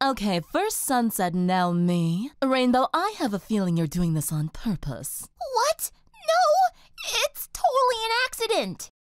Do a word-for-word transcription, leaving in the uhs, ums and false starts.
Okay, first Sunset, now me. Rainbow, I have a feeling you're doing this on purpose. What? No! It's totally an accident!